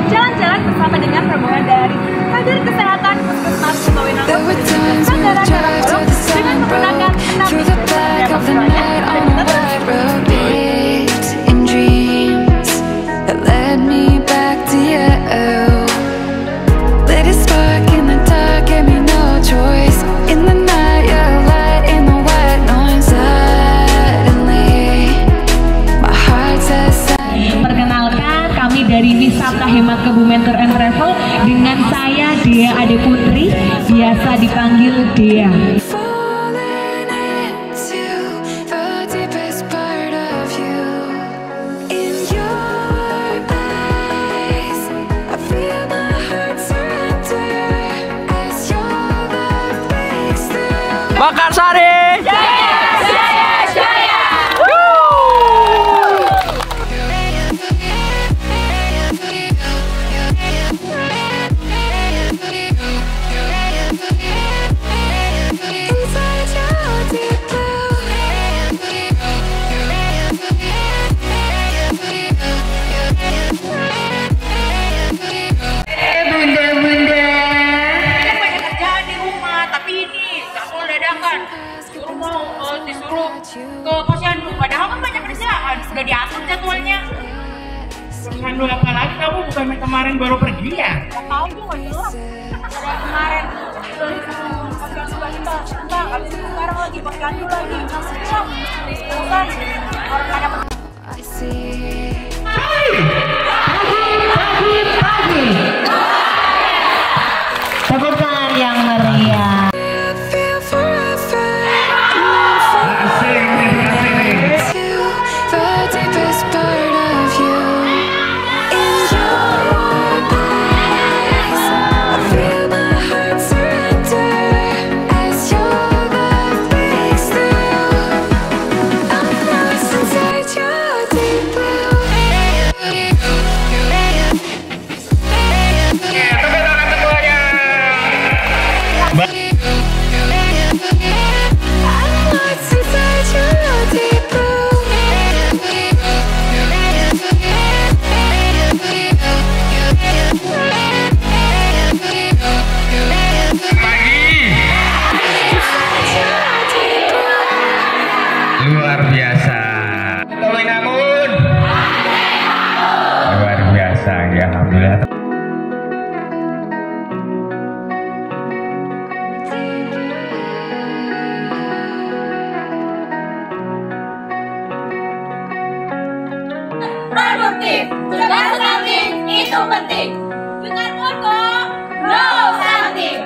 jalan-jalan bersama dengan rombongan dari kader kesehatan Puskesmas Sukawinangun Sanggaran Karangbolong dengan menggunakan 6 bis dan maksudnya dari Wisata Hemat Kebumen Tour and Travel dengan saya Dea Ade Putri, biasa dipanggil Dea. Makassari! Disuruh ke posyandu, padahal kan banyak kerjaan, sudah diatur jadwalnya. Posyandu apa lagi, kamu bukan kemarin baru pergi ya? Tahu tuh nggak jelas. Dari kemarin dari posyandu lagi kita, habis itu sekarang lagi posyandu lagi. Bukan orang ada. Tepuk yang meriah. Luar biasa. Namun luar biasa ya, alhamdulillah. Produktif, juga stunting itu penting. Dengan moto No Stunting.